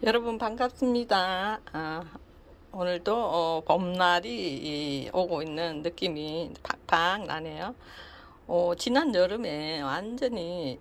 여러분 반갑습니다. 오늘도 봄날이 오고 있는 느낌이 팍팍 나네요. 지난 여름에 완전히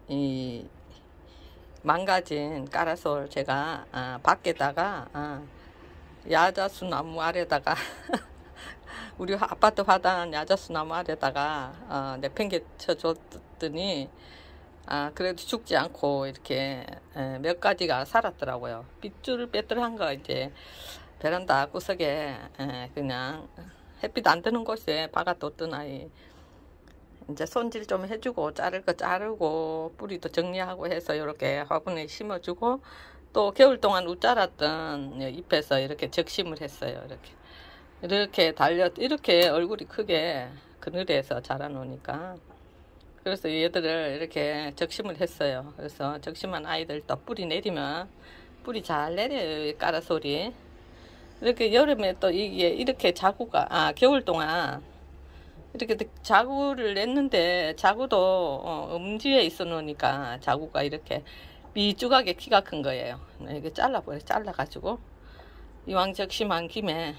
망가진 까라솔 제가 밖에다가 야자수 나무 아래다가 우리 아파트 화단 야자수 나무 아래다가 내팽개쳐 줬더니 그래도 죽지 않고 이렇게 몇 가지가 살았더라고요. 삐뚤빼뚤한 거 이제 베란다 구석에 그냥 햇빛 안 드는 곳에 박아뒀던 아이 이제 손질 좀 해주고 자를 거 자르고 뿌리도 정리하고 해서 이렇게 화분에 심어주고 또 겨울 동안 웃자랐던 잎에서 이렇게 적심을 했어요. 이렇게 이렇게 얼굴이 크게 그늘에서 자라놓으니까 그래서 얘들을 이렇게 적심을 했어요. 그래서 적심한 아이들 또 뿌리 내리면 뿌리 잘 내려요. 까라솔이 이렇게 여름에 또 이게 이렇게 자구가 겨울 동안 이렇게 자구를 냈는데 자구도 음지에 있어 놓으니까 자구가 이렇게 미쭈하게 키가 큰 거예요. 이게 잘라가지고 이왕 적심한 김에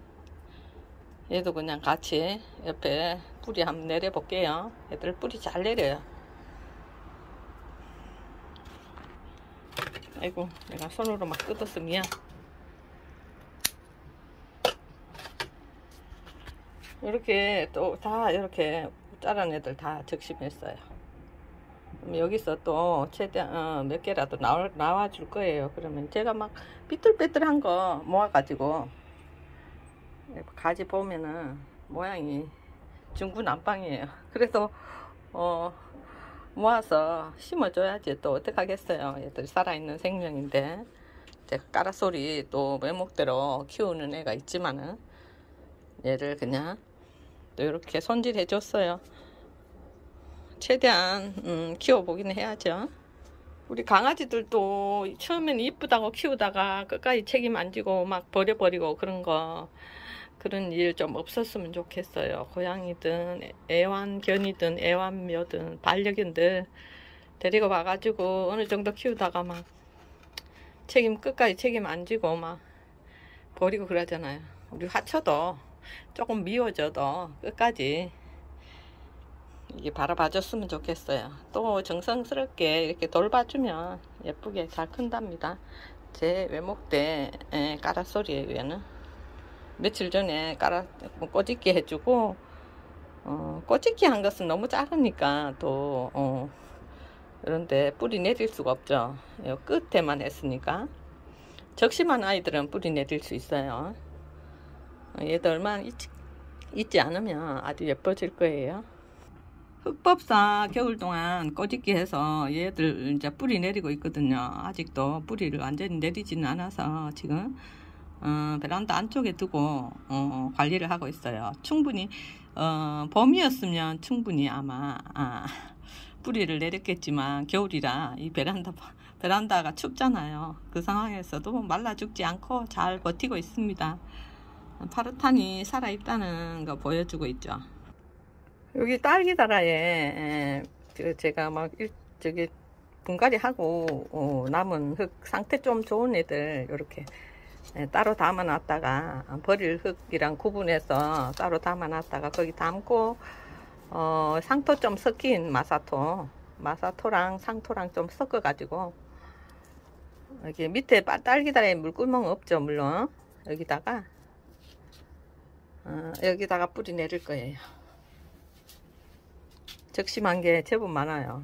얘도 그냥 같이 옆에 뿌리 한번 내려볼게요. 얘들 뿌리 잘 내려요. 아이고 내가 손으로 막 뜯었으면 이렇게 또 다 이렇게 자란 애들 다 적심했어요. 그럼 여기서 또 최대한 몇 개라도 나와 줄 거예요. 그러면 제가 막 삐뚤빼뚤한 거 모아가지고 가지 보면은 모양이 중구난방이에요. 그래서 모아서 심어줘야지 또 어떡하겠어요. 얘들 살아있는 생명인데 제가 까라솔이 또 외목대로 키우는 애가 있지만은 얘를 그냥 또 이렇게 손질해 줬어요. 최대한 키워보긴 해야죠. 우리 강아지들도 처음엔 이쁘다고 키우다가 끝까지 책임 안 지고 막 버려버리고 그런 일 좀 없었으면 좋겠어요. 고양이든 애완견이든 애완묘든 반려견들 데리고 와가지고 어느 정도 키우다가 막 끝까지 책임 안 지고 막 버리고 그러잖아요. 우리 하초도 조금 미워져도 끝까지 이게 바라봐줬으면 좋겠어요. 또 정성스럽게 이렇게 돌봐주면 예쁘게 잘 큰답니다. 제 외목대 까라솔이에요. 얘는 며칠 전에 꼬집기 해주고 꼬집기 한 것은 너무 작으니까 또 그런데 뿌리 내릴 수가 없죠. 끝에만 했으니까. 적심한 아이들은 뿌리 내릴 수 있어요. 얘들만 잊지 않으면 아주 예뻐질 거예요. 흑법사 겨울 동안 꼬집기 해서 얘들 이제 뿌리 내리고 있거든요. 아직도 뿌리를 완전히 내리지는 않아서 지금 베란다 안쪽에 두고 관리를 하고 있어요. 충분히 봄이었으면 충분히 아마 뿌리를 내렸겠지만 겨울이라 이 베란다가 춥잖아요. 그 상황에서도 말라 죽지 않고 잘 버티고 있습니다. 파르탄이 살아있다는 거 보여주고 있죠. 여기 딸기다라에 제가 막 저기 분갈이 하고 남은 흙 상태 좀 좋은 애들 이렇게 따로 담아 놨다가 버릴 흙이랑 구분해서 따로 담아 놨다가 거기 담고 상토 좀 섞인 마사토랑 상토랑 좀 섞어 가지고 여기 밑에 딸기다라에 물구멍 없죠. 물론 여기다가 뿌리 내릴 거예요. 적심한 게 제법 많아요.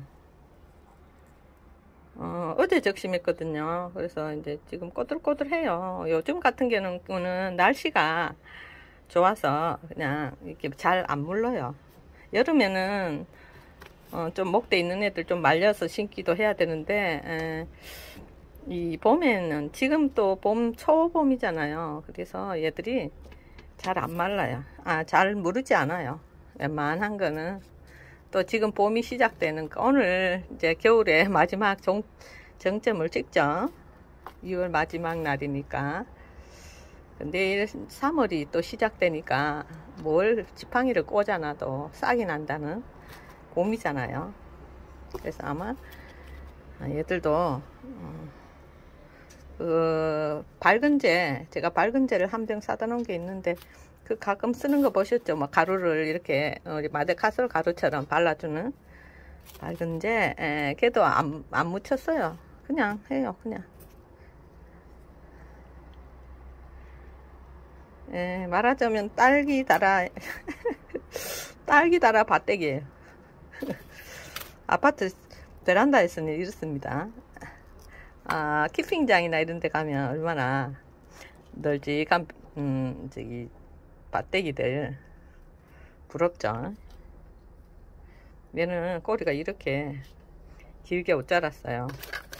어제 적심했거든요. 그래서 이제 지금 꼬들꼬들해요. 요즘 같은 경우는 날씨가 좋아서 그냥 이렇게 잘 안 물러요. 여름에는 좀 목대 있는 애들 좀 말려서 심기도 해야 되는데 이 봄에는 지금 또 초봄이잖아요. 그래서 얘들이 잘 안 말라요. 잘 무르지 않아요. 웬만한 거는. 또 지금 봄이 시작되는 오늘 이제 겨울의 마지막 정점을 찍죠. 2월 마지막 날이니까. 근데 3월이 또 시작되니까 뭘 지팡이를 꽂아놔도 싹이 난다는 봄이잖아요. 그래서 아마 얘들도 그 밝은제, 제가 밝은제를 한 병 사다 놓은 게 있는데 그 가끔 쓰는 거 보셨죠? 뭐 가루를 이렇게 마데카솔 가루처럼 발라주는 밝은제. 걔도 안 묻혔어요. 그냥 해요. 그냥. 말하자면 딸기 달아 딸기 달아 밭대기예요. 아파트 베란다에서는 이렇습니다. 키핑장이나 이런 데 가면 얼마나 널찍한 저기 밭대기들 부럽죠. 얘는 꼬리가 이렇게 길게 못 자랐어요.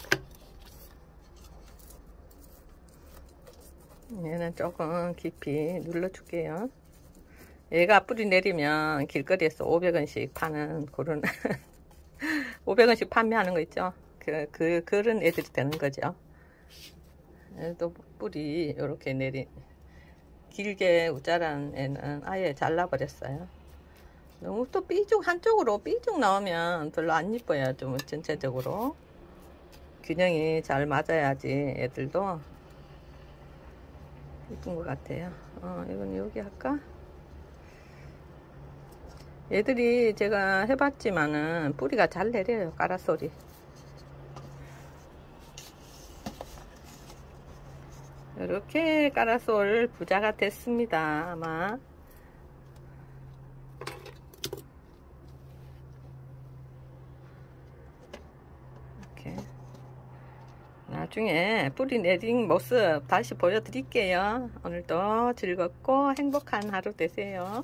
얘는 조금 깊이 눌러줄게요. 얘가 뿌리 내리면 길거리에서 500원씩 파는 그런 500원씩 판매하는 거 있죠. 그런 애들이 되는 거죠. 또 뿌리 이렇게 내린 길게 우짜란 애는 아예 잘라버렸어요. 너무 또 한쪽으로 삐죽 나오면 별로 안 이뻐요. 좀 전체적으로 균형이 잘 맞아야지 애들도 이쁜 것 같아요. 이건 여기 할까? 얘들이 제가 해봤지만은 뿌리가 잘 내려요. 까라솔이. 이렇게 까라솔 부자가 됐습니다. 아마 이렇게 나중에 뿌리 내린 모습 다시 보여드릴게요. 오늘도 즐겁고 행복한 하루 되세요.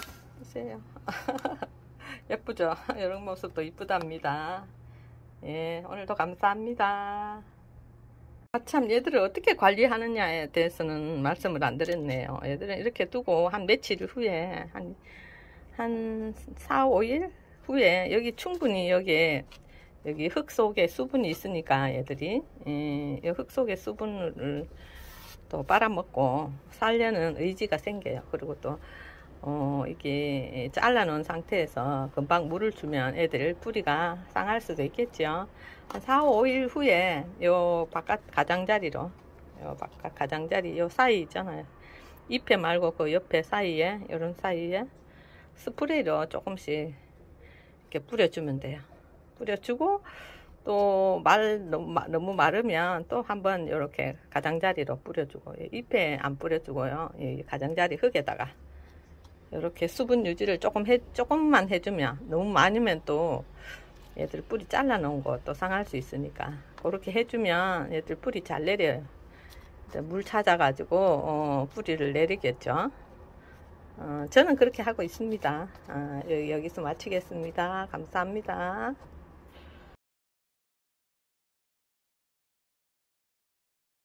예쁘죠? 이런 모습도 이쁘답니다. 예, 오늘도 감사합니다. 참 얘들을 어떻게 관리하느냐에 대해서는 말씀을 안 드렸네요. 얘들은 이렇게 두고 한 며칠 후에 한 4, 5일 후에 여기 충분히 여기 흙 속에 수분이 있으니까 얘들이 이 흙 속에 수분을 또 빨아먹고 살려는 의지가 생겨요. 그리고 또 이게 잘라 놓은 상태에서 금방 물을 주면 애들 뿌리가 상할 수도 있겠죠. 한 4, 5일 후에 요 바깥 가장자리로 요 바깥 가장자리 요 사이 있잖아요. 잎에 말고 그 옆에 사이에 요런 사이에 스프레이로 조금씩 이렇게 뿌려주면 돼요. 뿌려주고 또 너무 마르면 또 한번 이렇게 가장자리로 뿌려주고 잎에 안 뿌려주고요. 이 가장자리 흙에다가 이렇게 수분 유지를 조금만 해주면, 너무 많으면 또 얘들 뿌리 잘라 놓은 거 또 상할 수 있으니까 그렇게 해주면 얘들 뿌리 잘 내려요. 물 찾아가지고 뿌리를 내리겠죠. 저는 그렇게 하고 있습니다. 여기서 마치겠습니다. 감사합니다.